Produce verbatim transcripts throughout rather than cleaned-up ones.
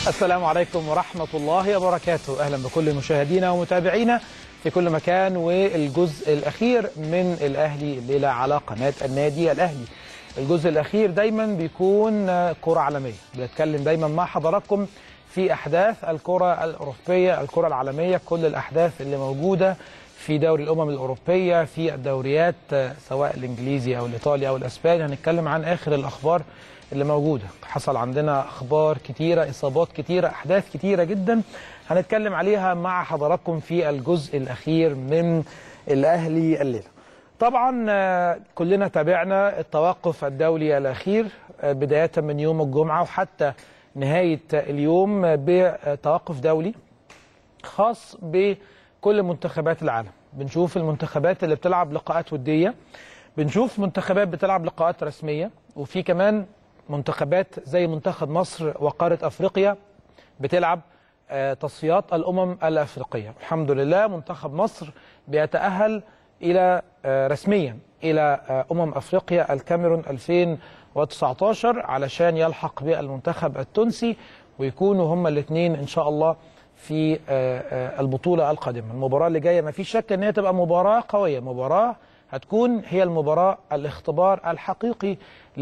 السلام عليكم ورحمة الله وبركاته. أهلا بكل مشاهدينا ومتابعينا في كل مكان، والجزء الأخير من الأهلي الليلة على قناة النادي الأهلي. الجزء الأخير دايما بيكون كرة عالمية، بنتكلم دايما مع حضراتكم في أحداث الكرة الأوروبية، الكرة العالمية، كل الأحداث اللي موجودة في دوري الأمم الأوروبية، في الدوريات سواء الإنجليزي أو الإيطالي أو الأسباني. هنتكلم عن آخر الأخبار اللي موجودة. حصل عندنا أخبار كتيرة، إصابات كتيرة، أحداث كتيرة جدا هنتكلم عليها مع حضراتكم في الجزء الأخير من الأهلي الليلة. طبعا كلنا تابعنا التوقف الدولي الأخير بداية من يوم الجمعة وحتى نهاية اليوم بتوقف دولي خاص بكل منتخبات العالم. بنشوف المنتخبات اللي بتلعب لقاءات ودية، بنشوف منتخبات بتلعب لقاءات رسمية، وفي كمان منتخبات زي منتخب مصر وقارة أفريقيا بتلعب تصفيات الأمم الأفريقية. الحمد لله منتخب مصر بيتأهل إلى رسميا إلى أمم أفريقيا الكاميرون ألفين وتسعة عشر علشان يلحق بالمنتخب التونسي، ويكونوا هما الاثنين إن شاء الله في البطولة القادمة. المباراة اللي جاية ما فيش شك أن هي تبقى مباراة قوية، مباراة هتكون هي المباراة الاختبار الحقيقي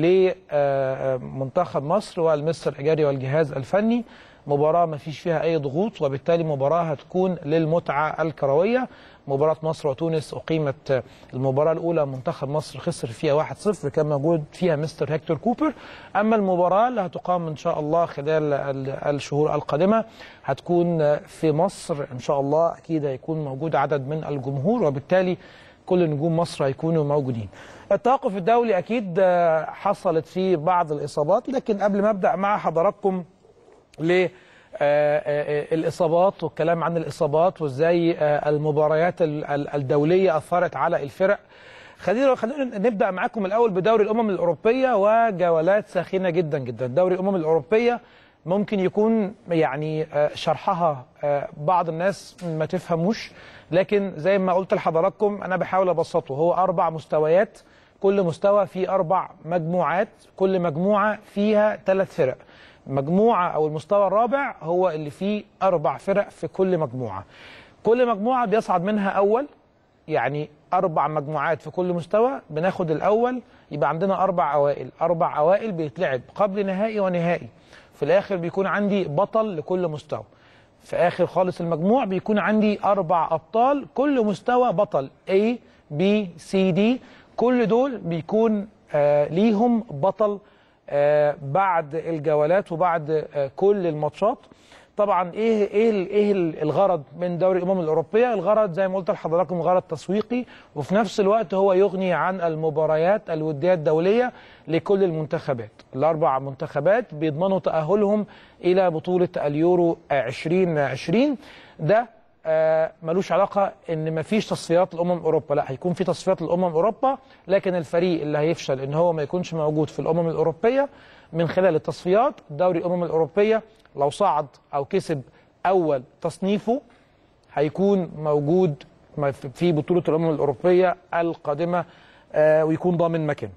لمنتخب مصر والمستر إجاري والجهاز الفني. مباراة ما فيش فيها أي ضغوط، وبالتالي مباراة هتكون للمتعة الكروية. مباراة مصر وتونس أقيمت المباراة الأولى، منتخب مصر خسر فيها واحد صفر، كان موجود فيها مستر هيكتور كوبر. أما المباراة اللي هتقام إن شاء الله خلال الشهور القادمة هتكون في مصر إن شاء الله. أكيد هيكون موجود عدد من الجمهور، وبالتالي كل نجوم مصر هيكونوا موجودين. التوقف الدولي أكيد حصلت فيه بعض الإصابات، لكن قبل ما أبدأ مع حضراتكم للإصابات والكلام عن الإصابات وإزاي المباريات الدولية أثرت على الفرق، خلينا خلينا نبدأ معاكم الأول بدوري الأمم الأوروبية وجولات ساخنة جدا جدا. دوري الأمم الأوروبية ممكن يكون يعني شرحها بعض الناس ما تفهموش، لكن زي ما قلت لحضراتكم أنا بحاول أبسطه. هو أربع مستويات، كل مستوى فيه أربع مجموعات، كل مجموعة فيها ثلاث فرق. مجموعة أو المستوى الرابع هو اللي فيه أربع فرق في كل مجموعة. كل مجموعة بيصعد منها أول، يعني أربع مجموعات في كل مستوى، بناخد الأول، يبقى عندنا أربع أوائل. أربع أوائل بيتلعب قبل نهائي ونهائي. في الآخر بيكون عندي بطل لكل مستوى. في آخر خالص المجموع بيكون عندي أربع أبطال، كل مستوى بطل A B C D. كل دول بيكون آه ليهم بطل آه بعد الجولات وبعد آه كل الماتشات. طبعا ايه ايه ايه الغرض من دوري الامم الاوروبيه؟ الغرض زي ما قلت لحضراتكم غرض تسويقي، وفي نفس الوقت هو يغني عن المباريات الوديه الدوليه لكل المنتخبات. الاربع منتخبات بيضمنوا تاهلهم الى بطوله اليورو ألفين وعشرين. ده آه ملوش علاقه ان مفيش تصفيات الامم اوروبا، لا هيكون في تصفيات الامم اوروبا، لكن الفريق اللي هيفشل ان هو ما يكونش موجود في الامم الاوروبيه من خلال التصفيات دوري الامم الاوروبيه لو صعد او كسب اول تصنيفه هيكون موجود في بطوله الامم الاوروبيه القادمه آه ويكون ضامن مكانه.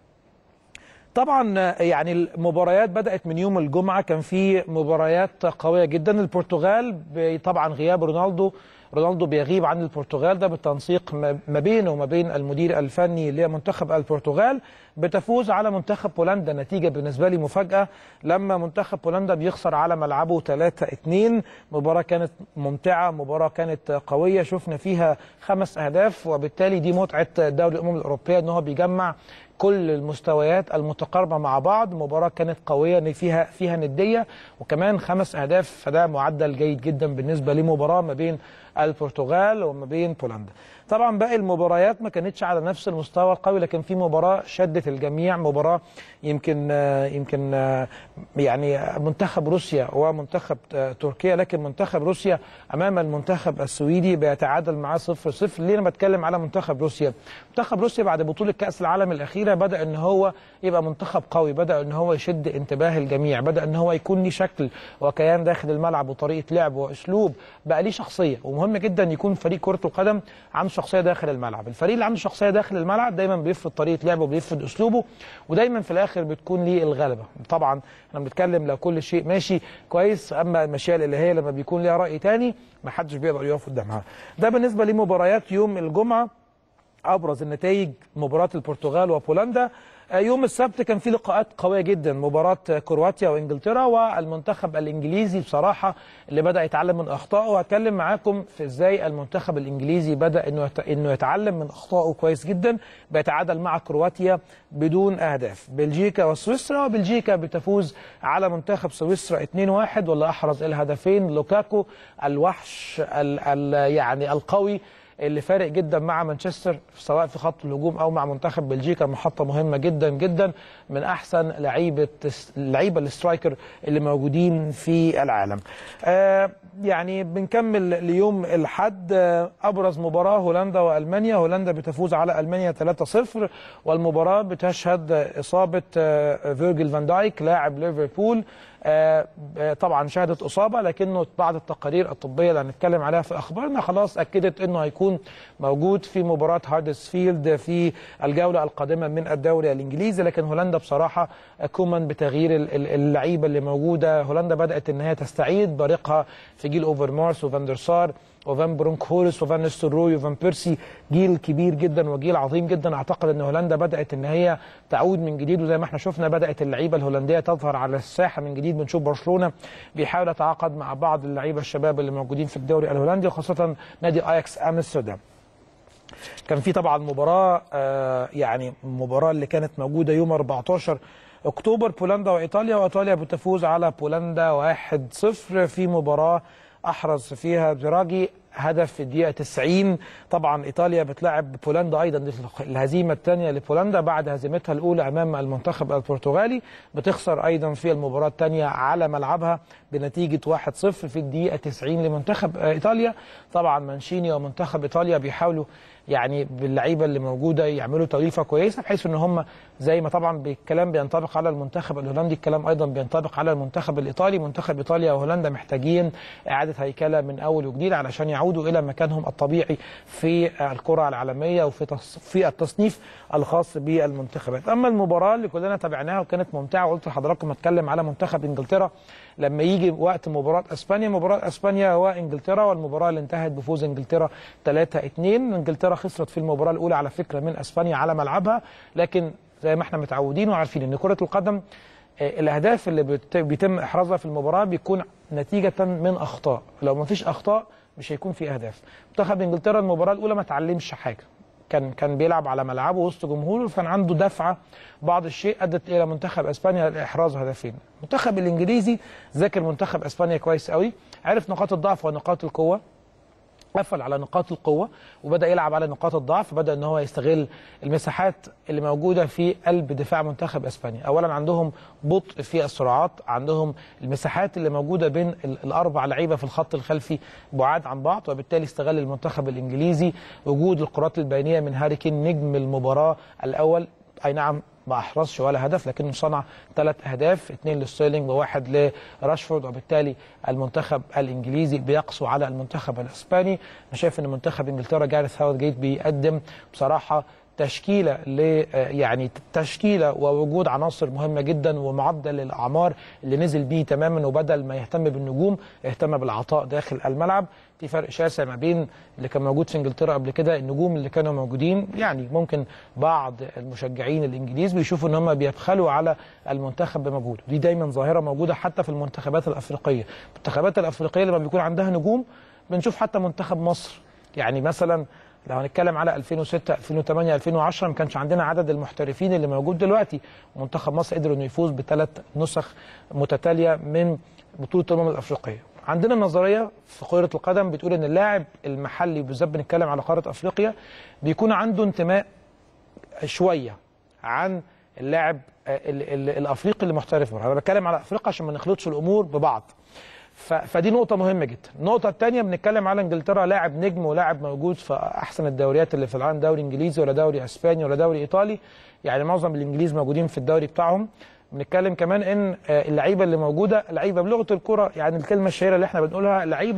طبعا يعني المباريات بدأت من يوم الجمعة، كان في مباريات قوية جدا. البرتغال طبعا غياب رونالدو، رونالدو بيغيب عن البرتغال، ده بالتنسيق ما بينه وما بين المدير الفني لمنتخب البرتغال. بتفوز على منتخب بولندا، نتيجة بالنسبة لي مفاجأة لما منتخب بولندا بيخسر على ملعبه ثلاثة اثنين. مباراة كانت ممتعة، مباراة كانت قوية، شفنا فيها خمس أهداف، وبالتالي دي متعة دوري الأمم الأوروبية إن هو بيجمع كل المستويات المتقاربة مع بعض. مباراة كانت قوية فيها فيها ندية وكمان خمس أهداف، فده معدل جيد جدا بالنسبة لمباراة ما بين البرتغال وما بين بولندا. طبعا باقي المباريات ما كانتش على نفس المستوى القوي، لكن في مباراة شدت الجميع، مباراة يمكن يمكن يعني منتخب روسيا ومنتخب تركيا، لكن منتخب روسيا امام المنتخب السويدي بيتعادل معاه صفر صفر. ليه انا بتكلم على منتخب روسيا؟ منتخب روسيا بعد بطولة كأس العالم الأخيرة بدأ ان هو يبقى منتخب قوي، بدأ ان هو يشد انتباه الجميع، بدأ ان هو يكون ليه شكل وكيان داخل الملعب وطريقة لعب واسلوب، بقى ليه شخصية. ومهم جدا يكون فريق كرة القدم عنده شخصيه داخل الملعب. الفريق اللي عنده شخصيه داخل الملعب دايما بيفرض طريقه لعبه وبيفرض اسلوبه، ودايما في الاخر بتكون ليه الغلبه. طبعا احنا بنتكلم لو كل شيء ماشي كويس، اما المشيئه الالهيه لما بيكون ليها راي ثاني ما حدش بيقدر يقف قدامها. ده بالنسبه لمباريات يوم الجمعه. ابرز النتائج مباراه البرتغال وبولندا. يوم السبت كان في لقاءات قويه جدا، مباراه كرواتيا وانجلترا، والمنتخب الانجليزي بصراحه اللي بدا يتعلم من اخطائه. وهتكلم معاكم في ازاي المنتخب الانجليزي بدا انه انه يتعلم من اخطائه كويس جدا، بيتعادل مع كرواتيا بدون اهداف. بلجيكا وسويسرا، وبلجيكا بتفوز على منتخب سويسرا اثنين واحد، واللي احرز الهدفين لوكاكو الوحش ال ال يعني القوي اللي فارق جدا مع مانشستر سواء في خط الهجوم او مع منتخب بلجيكا. محطه مهمه جدا جدا، من احسن لعيبه اللعيبه الاسترايكر اللي موجودين في العالم. آه يعني بنكمل ليوم الاحد. آه ابرز مباراه هولندا والمانيا، هولندا بتفوز على المانيا ثلاثة صفر، والمباراه بتشهد اصابه آه فيرجيل فان دايك لاعب ليفربول. آه طبعا شهدت اصابه، لكنه بعض التقارير الطبيه اللي هنتكلم عليها في اخبارنا خلاص اكدت انه هيكون موجود في مباراه هاردسفيلد في الجوله القادمه من الدوري الانجليزي. لكن هولندا بصراحه كومان بتغيير اللعيبه اللي موجوده، هولندا بدات ان هي تستعيد بريقها في جيل اوفرمارس وفاندر سار وفان برونكهورست وفان نيستلروي وفان بيرسي، جيل كبير جدا وجيل عظيم جدا. اعتقد ان هولندا بدات ان هي تعود من جديد، وزي ما احنا شفنا بدات اللعيبه الهولنديه تظهر على الساحه من جديد. بنشوف برشلونه بيحاول يتعاقد مع بعض اللعيبه الشباب اللي موجودين في الدوري الهولندي، وخاصه نادي اياكس امستردام. كان في طبعا مباراه آه يعني المباراه اللي كانت موجوده يوم أربعتاشر اكتوبر، بولندا وايطاليا، وايطاليا بتفوز على بولندا واحد صفر في مباراه احرز فيها دراجي هدف في الدقيقه تسعين. طبعا ايطاليا بتلاعب بولندا ايضا، الهزيمه الثانيه لبولندا بعد هزيمتها الاولى امام المنتخب البرتغالي. بتخسر ايضا في المباراه الثانيه على ملعبها بنتيجه واحد صفر في الدقيقه تسعين لمنتخب ايطاليا. طبعا مانشيني ومنتخب ايطاليا بيحاولوا يعني باللعيبه اللي موجوده يعملوا توليفه كويسه، بحيث ان هم زي ما طبعا الكلام بينطبق على المنتخب الهولندي، الكلام ايضا بينطبق على المنتخب الايطالي. منتخب ايطاليا وهولندا محتاجين اعاده هيكله من اول وجديد علشان يعودوا الى مكانهم الطبيعي في الكره العالميه وفي في التصنيف الخاص بالمنتخبات. اما المباراه اللي كلنا تابعناها وكانت ممتعه، وقلت لحضراتكم اتكلم على منتخب انجلترا لما يجي وقت مباراه اسبانيا. مباراه اسبانيا وانجلترا، والمباراه اللي انتهت بفوز انجلترا ثلاثة اثنين. انجلترا خسرت في المباراه الاولى على فكره من اسبانيا على ملعبها، لكن زي ما احنا متعودين وعارفين ان كره القدم الاهداف اللي بيتم احرازها في المباراه بيكون نتيجه من اخطاء، لو ما فيش اخطاء مش هيكون في اهداف. منتخب انجلترا المباراه الاولى ما اتعلمش حاجه، كان كان بيلعب على ملعبه وسط جمهوره، كان عنده دفعه بعض الشيء ادت الى منتخب اسبانيا لاحراز هدفين. المنتخب الانجليزي ذاكر منتخب اسبانيا كويس قوي، عرف نقاط الضعف ونقاط القوه، قفل على نقاط القوه وبدا يلعب على نقاط الضعف، بدا ان هو يستغل المساحات اللي موجوده في قلب دفاع منتخب اسبانيا. اولا عندهم بطء في السرعات، عندهم المساحات اللي موجوده بين الاربع لعيبه في الخط الخلفي بعاد عن بعض، وبالتالي استغل المنتخب الانجليزي وجود الكرات البينيه من هاري كين نجم المباراه الاول. اي نعم ما احرزش ولا هدف، لكنه صنع ثلاث اهداف، اثنين لستيرلينج وواحد لراشفورد، وبالتالي المنتخب الانجليزي بيقسو على المنتخب الاسباني. انا شايف ان منتخب انجلترا جاريث ساوثجيت بيقدم بصراحه تشكيله ل يعني تشكيله ووجود عناصر مهمه جدا، ومعدل الاعمار اللي نزل بيه تماما، وبدل ما يهتم بالنجوم اهتم بالعطاء داخل الملعب. في فرق شاسع ما بين اللي كان موجود في انجلترا قبل كده، النجوم اللي كانوا موجودين يعني ممكن بعض المشجعين الانجليز بيشوفوا ان هم بيبخلوا على المنتخب بمجهوده، دي دايما ظاهره موجوده حتى في المنتخبات الافريقيه. المنتخبات الافريقيه لما بيكون عندها نجوم بنشوف حتى منتخب مصر، يعني مثلا لو هنتكلم على ألفين وستة ألفين وثمانية ألفين وعشرة ما كانش عندنا عدد المحترفين اللي موجود دلوقتي، ومنتخب مصر قدر انه يفوز بثلاث نسخ متتاليه من بطوله الامم الافريقيه. عندنا نظريه في كره القدم بتقول ان اللاعب المحلي، بالذات بنتكلم على قاره افريقيا، بيكون عنده انتماء شويه عن اللاعب الافريقي اللي محترف بره. انا بتكلم على افريقيا عشان ما نخلطش الامور ببعض. فدي نقطة مهمة جدا. النقطة الثانية بنتكلم على انجلترا، لاعب نجم ولاعب موجود في احسن الدوريات اللي في العالم، دوري انجليزي ولا دوري اسباني ولا دوري ايطالي، يعني معظم الانجليز موجودين في الدوري بتاعهم. بنتكلم كمان ان اللعيبه اللي موجوده لعيبه بلغه الكره، يعني الكلمه الشهيره اللي احنا بنقولها لعيبه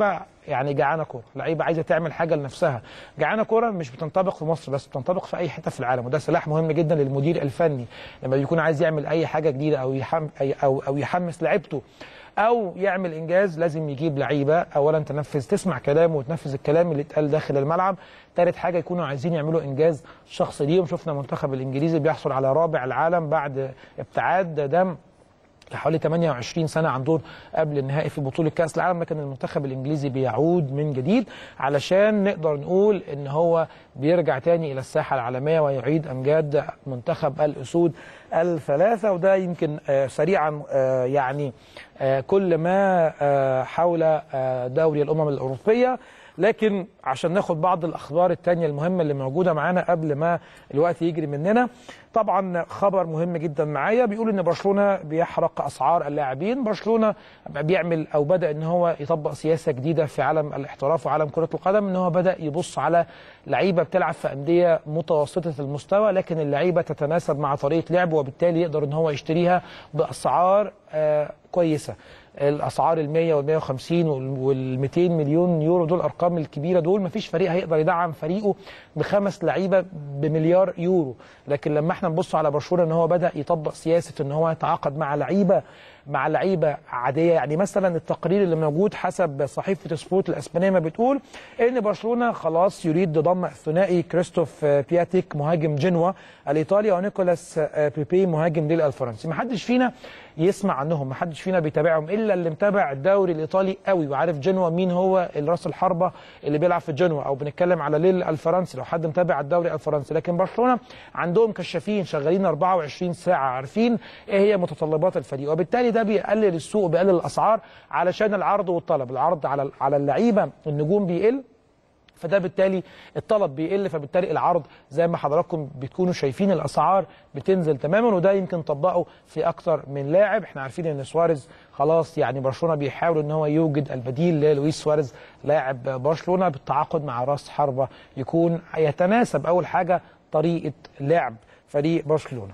يعني جعانه كوره، لعيبه عايزه تعمل حاجه لنفسها. جعانه كوره مش بتنطبق في مصر بس، بتنطبق في اي حته في العالم، وده سلاح مهم جدا للمدير الفني لما بيكون عايز يعمل اي حاجه جديده او يحم او او يحمس لعيبته او يعمل انجاز. لازم يجيب لعيبه اولا تنفذ، تسمع كلامه وتنفذ الكلام اللي اتقال داخل الملعب. ثالث حاجه يكونوا عايزين يعملوا انجاز شخصي ليهم. شفنا المنتخب الانجليزي بيحصل على رابع العالم بعد ابتعاد دم حوالي ثمانية وعشرين سنة عن دور قبل النهائي في بطولة كأس العالم، لكن المنتخب الإنجليزي بيعود من جديد علشان نقدر نقول إن هو بيرجع تاني إلى الساحة العالمية ويعيد أمجاد منتخب الأسود الثلاثة. وده يمكن آه سريعا آه يعني آه كل ما آه حول آه دوري الأمم الأوروبية. لكن عشان ناخد بعض الأخبار التانية المهمة اللي موجودة معانا قبل ما الوقت يجري مننا، طبعا خبر مهم جدا معايا بيقول ان برشلونه بيحرق اسعار اللاعبين. برشلونه بيعمل او بدا ان هو يطبق سياسه جديده في عالم الاحتراف وعالم كره القدم، ان هو بدا يبص على لعيبه بتلعب في انديه متوسطه المستوى لكن اللعيبه تتناسب مع طريقه لعبه، وبالتالي يقدر ان هو يشتريها باسعار آه كويسه. الاسعار ال مية وال مية وخمسين وال مئتين مليون يورو دول الارقام الكبيره دول، مفيش فريق هيقدر يدعم فريقه بخمس لعيبه بمليار يورو. لكن لما احنا نبص على برشلونه ان هو بدا يطبق سياسه ان هو يتعاقد مع لعيبه مع لعيبه عاديه، يعني مثلا التقرير اللي موجود حسب صحيفه سبورت الاسبانيه ما بتقول ان برشلونه خلاص يريد ضم الثنائي كريستوف بياتيك مهاجم جنوا الايطالي ونيكولاس بيبي مهاجم ليل الفرنسي. ما حدش فينا يسمع عنهم، ما حدش فينا بيتابعهم الا اللي متابع الدوري الايطالي قوي وعارف جنوا مين هو الراس الحربه اللي بيلعب في جنوا، او بنتكلم على ليل الفرنسي لو حد متابع الدوري الفرنسي. لكن برشلونه عندهم كشافين شغالين أربعة وعشرين ساعه عارفين ايه هي متطلبات الفريق، وبالتالي ده بيقلل السوق وبيقلل الاسعار علشان العرض والطلب. العرض على على اللعيبه النجوم بيقل، فده بالتالي الطلب بيقل، فبالتالي العرض زي ما حضراتكم بتكونوا شايفين الاسعار بتنزل تماما. وده يمكن طبقه في اكتر من لاعب. احنا عارفين ان سواريز خلاص يعني برشلونه بيحاول ان هو يوجد البديل للويس سواريز لاعب برشلونه بالتعاقد مع راس حربه يكون يتناسب اول حاجه طريقه لعب فريق برشلونه.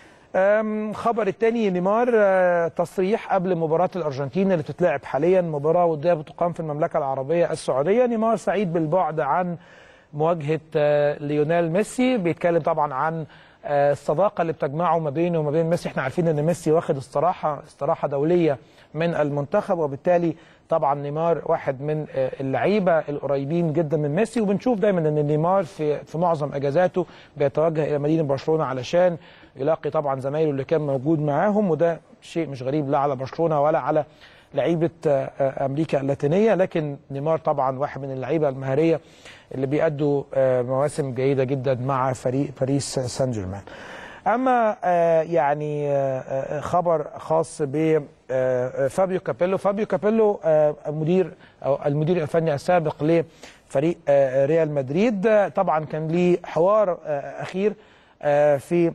خبر الثاني نيمار تصريح قبل مباراة الأرجنتين اللي بتتلعب حاليا، مباراة ودية بتقام في المملكة العربية السعودية. نيمار سعيد بالبعد عن مواجهة ليونيل ميسي، بيتكلم طبعا عن الصداقة اللي بتجمعه ما بينه وما بين ميسي. احنا عارفين ان ميسي واخد استراحة استراحة دولية من المنتخب، وبالتالي طبعا نيمار واحد من اللعيبه القريبين جدا من ميسي، وبنشوف دايما ان نيمار في في معظم اجازاته بيتوجه الى مدينه برشلونه علشان يلاقي طبعا زمايله اللي كان موجود معاهم، وده شيء مش غريب لا على برشلونه ولا على لعيبه امريكا اللاتينيه. لكن نيمار طبعا واحد من اللعيبه المهاريه اللي بيأدوا مواسم جيده جدا مع فريق باريس سان جيرمان. اما يعني خبر خاص ب فابيو كابيلو. فابيو كابيلو مدير او المدير الفني السابق لفريق ريال مدريد، طبعا كان ليه حوار اخير في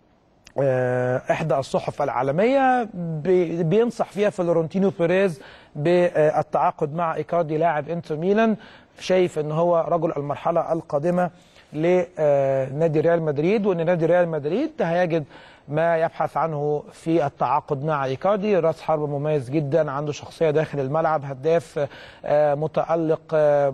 احدى الصحف العالميه بينصح فيها فلورنتينو بيريز بالتعاقد مع ايكاردي لاعب انتر ميلان. شايف ان هو رجل المرحله القادمه لنادي ريال مدريد، وان نادي ريال مدريد هيجد ما يبحث عنه في التعاقد مع ايكاردي. راس حرب مميز جدا، عنده شخصيه داخل الملعب، هداف متالق،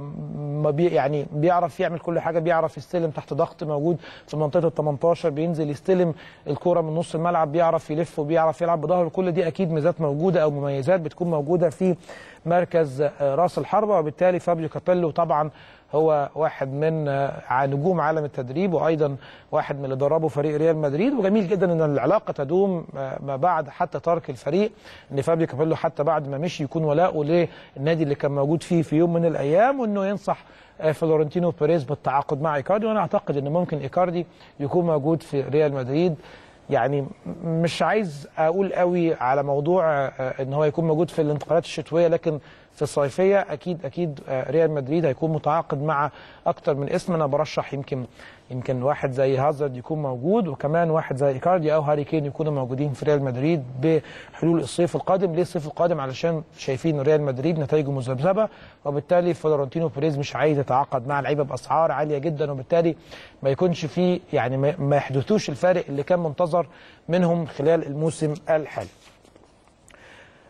يعني بيعرف يعمل كل حاجه، بيعرف يستلم تحت ضغط، موجود في منطقه ال تمنتاشر، بينزل يستلم الكوره من نص الملعب، بيعرف يلف وبيعرف يلعب بظهره. كل دي اكيد ميزات موجوده او مميزات بتكون موجوده في مركز راس الحربه، وبالتالي فابيو كابيلو طبعا هو واحد من نجوم عالم التدريب وايضا واحد من اللي دربوا فريق ريال مدريد. وجميل جدا ان العلاقه تدوم ما بعد حتى ترك الفريق، ان فابيو كابيلو حتى بعد ما مشي يكون ولاؤه للنادي اللي كان موجود فيه في يوم من الايام، وانه ينصح فلورنتينو بيريز بالتعاقد مع ايكاردي. وانا اعتقد ان ممكن ايكاردي يكون موجود في ريال مدريد. يعني مش عايز اقول قوي على موضوع ان هو يكون موجود في الانتقالات الشتويه، لكن في الصيفيه اكيد اكيد ريال مدريد هيكون متعاقد مع اكتر من اسم. انا برشح يمكن يمكن واحد زي هازارد يكون موجود، وكمان واحد زي ايكاردي او هاري كين يكونوا موجودين في ريال مدريد بحلول الصيف القادم. ليه الصيف القادم؟ علشان شايفين ريال مدريد نتائجه مذبذبه، وبالتالي فلورنتينو بيريز مش عايز يتعاقد مع لعيبه باسعار عاليه جدا، وبالتالي ما يكونش فيه يعني ما يحدثوش الفارق اللي كان منتظر منهم خلال الموسم الحالي.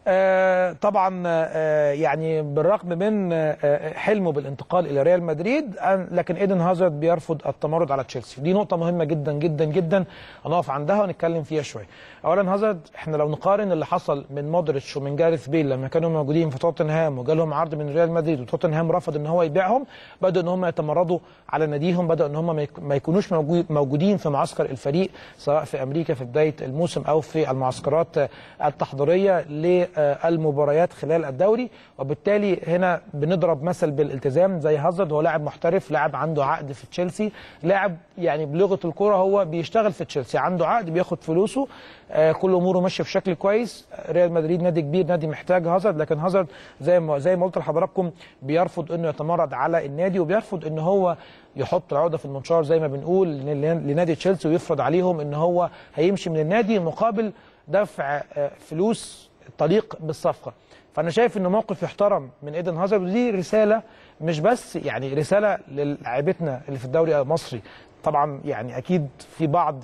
آه طبعا آه يعني بالرغم من آه حلمه بالانتقال الى ريال مدريد، لكن ايدن هازارد بيرفض التمرد على تشيلسي. دي نقطه مهمه جدا جدا جدا هنقف عندها ونتكلم فيها شويه. اولا هازارد، احنا لو نقارن اللي حصل من مودريتش ومن جاريث بيل لما كانوا موجودين في توتنهام وجالهم عرض من ريال مدريد وتوتنهام رفض ان هو يبيعهم، بدأوا ان هم يتمردوا على ناديهم، بدأوا ان هم ما يكونوش موجودين في معسكر الفريق سواء في امريكا في بدايه الموسم او في المعسكرات التحضيريه للمباريات خلال الدوري. وبالتالي هنا بنضرب مثل بالالتزام زي هازارد، هو لاعب محترف، لاعب عنده عقد في تشيلسي، لاعب يعني بلغه الكوره هو بيشتغل في تشيلسي، عنده عقد بياخد فلوسه، آه كل اموره ماشيه بشكل كويس. ريال مدريد نادي كبير، نادي محتاج هازارد، لكن هازارد زي ما زي ما قلت لحضراتكم بيرفض انه يتمرد على النادي، وبيرفض ان هو يحط العقده في المنشار زي ما بنقول لنادي تشيلسي ويفرض عليهم ان هو هيمشي من النادي مقابل دفع آه فلوس تليق بالصفقه. فانا شايف انه موقف يحترم من ايدن هازارد، ودي رساله مش بس يعني رساله للاعيبتنا اللي في الدوري المصري. طبعا يعني اكيد في بعض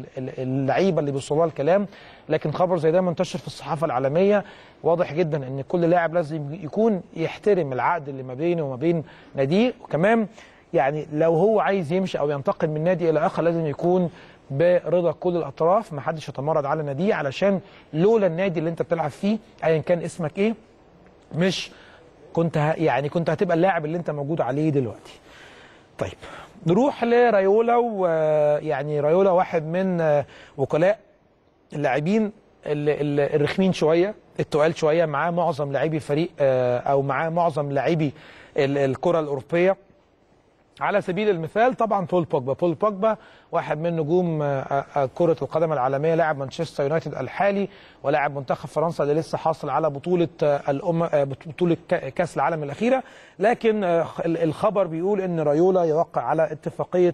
اللعيبه اللي بيوصلوا لها الكلام، لكن خبر زي ده منتشر في الصحافه العالميه، واضح جدا ان كل لاعب لازم يكون يحترم العقد اللي ما بينه وما بين ناديه. وكمان يعني لو هو عايز يمشي او ينتقل من نادي الى اخر لازم يكون برضا كل الاطراف، ما حدش يتمرد على ناديه، علشان لولا النادي اللي انت بتلعب فيه ايا كان اسمك ايه مش كنت يعني كنت هتبقى اللاعب اللي انت موجود عليه دلوقتي. طيب نروح لرايولا، ويعني رايولا واحد من وكلاء اللاعبين الرخمين شويه، التقال شويه، معاه معظم لاعبي فريق او معاه معظم لاعبي الكره الاوروبيه. على سبيل المثال طبعا بول بوجبا، بول بوجبا واحد من نجوم كرة القدم العالمية، لاعب مانشستر يونايتد الحالي ولاعب منتخب فرنسا اللي لسه حاصل على بطولة الأم بطولة كأس العالم الأخيرة. لكن الخبر بيقول ان رايولا يوقع على اتفاقية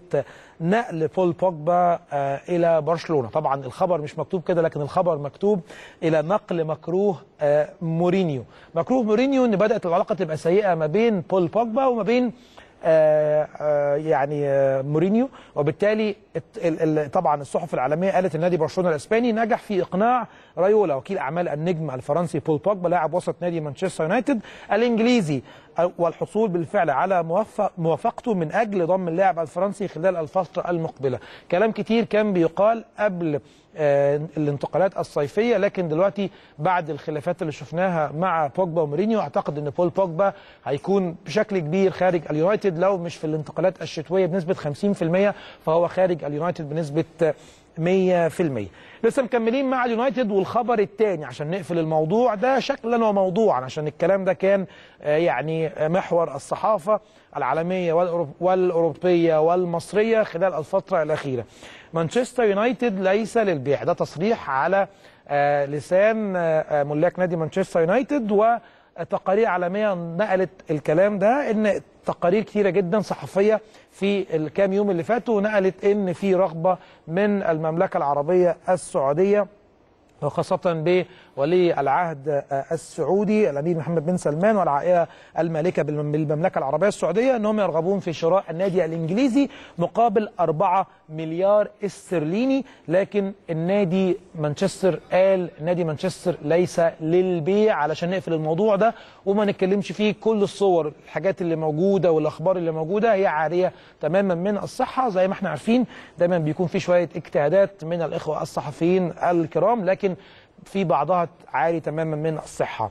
نقل بول بوجبا إلى برشلونة. طبعا الخبر مش مكتوب كده، لكن الخبر مكتوب إلى نقل مكروه مورينيو. مكروه مورينيو ان بدأت العلاقة تبقى سيئة ما بين بول بوجبا وما بين آآ آآ يعني آآ مورينيو، وبالتالي طبعا الصحف العالميه قالت النادي برشلونه الاسباني نجح في اقناع رايولا وكيل اعمال النجم الفرنسي بول بوجبا لاعب وسط نادي مانشستر يونايتد الانجليزي والحصول بالفعل على موافق موافقته من اجل ضم اللاعب الفرنسي خلال الفتره المقبله. كلام كتير كان بيقال قبل الانتقالات الصيفيه، لكن دلوقتي بعد الخلافات اللي شفناها مع بوجبا ومورينيو اعتقد ان بول بوجبا هيكون بشكل كبير خارج اليونايتد، لو مش في الانتقالات الشتويه بنسبه خمسين في المية فهو خارج اليونايتد بنسبه مية في المية. لسه مكملين مع اليونايتد، والخبر الثاني عشان نقفل الموضوع ده شكلا وموضوعا، عشان الكلام ده كان يعني محور الصحافه العالميه والاوروبيه والمصريه خلال الفتره الاخيره. مانشستر يونايتد ليس للبيع، ده تصريح على لسان ملاك نادي مانشستر يونايتد، وتقارير عالميه نقلت الكلام ده، ان تقارير كتيره جدا صحفيه في الكام يوم اللي فاتوا نقلت ان في رغبه من المملكه العربيه السعوديه، وخاصة بولي العهد السعودي الأمير محمد بن سلمان والعائلة المالكة بالمملكة العربية السعودية، أنهم يرغبون في شراء النادي الإنجليزي مقابل أربعة مليار استرليني. لكن النادي مانشستر قال نادي مانشستر ليس للبيع، علشان نقفل الموضوع ده وما نتكلمش فيه. كل الصور الحاجات اللي موجودة والأخبار اللي موجودة هي عارية تماما من الصحة. زي ما احنا عارفين دايما بيكون في شوية اجتهادات من الإخوة الصحفيين الكرام، لكن في بعضها عالي تماما من الصحة.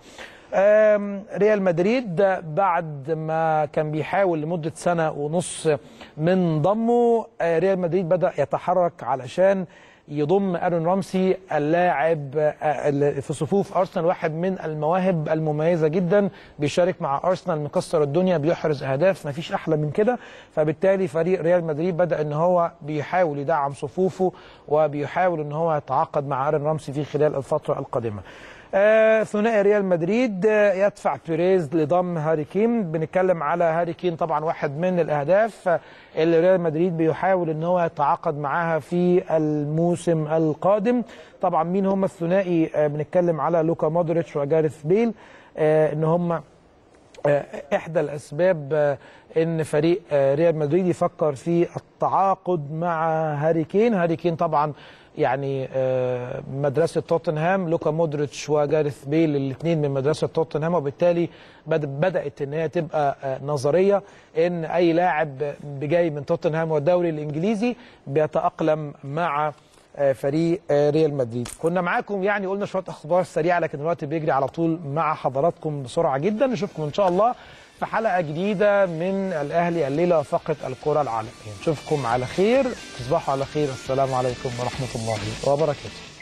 ريال مدريد بعد ما كان بيحاول لمدة سنة ونص من ضمه، ريال مدريد بدأ يتحرك علشان يضم آرون رامسي اللاعب في صفوف أرسنال، واحد من المواهب المميزة جدا، بيشارك مع أرسنال مكسر الدنيا، بيحرز أهداف ما فيش أحلى من كده. فبالتالي فريق ريال مدريد بدأ إن هو بيحاول يدعم صفوفه وبيحاول إن هو يتعاقد مع آرون رامسي في خلال الفترة القادمة. آه ثنائي ريال مدريد آه يدفع بيريز لضم هاري كين. بنتكلم على هاري كين طبعا واحد من الاهداف آه اللي ريال مدريد بيحاول ان هو يتعاقد معاها في الموسم القادم. طبعا مين هم الثنائي؟ آه بنتكلم على لوكا مودريتش وجاريث بيل، آه ان هم احدى الاسباب ان فريق ريال مدريد يفكر في التعاقد مع هاري كين. هاري كين طبعا يعني مدرسه توتنهام، لوكا مودريتش وجاريث بيل الاثنين من مدرسه توتنهام، وبالتالي بدات ان هي تبقى نظريه ان اي لاعب جاي من توتنهام والدوري الانجليزي بيتاقلم مع فريق ريال مدريد. كنا معاكم يعني قلنا شويه اخبار سريعه، لكن الوقت بيجري على طول مع حضراتكم بسرعه جدا. نشوفكم ان شاء الله في حلقه جديده من الاهلي الليله فقط الكره العالميه. نشوفكم على خير، تصبحوا على خير. السلام عليكم ورحمه الله وبركاته.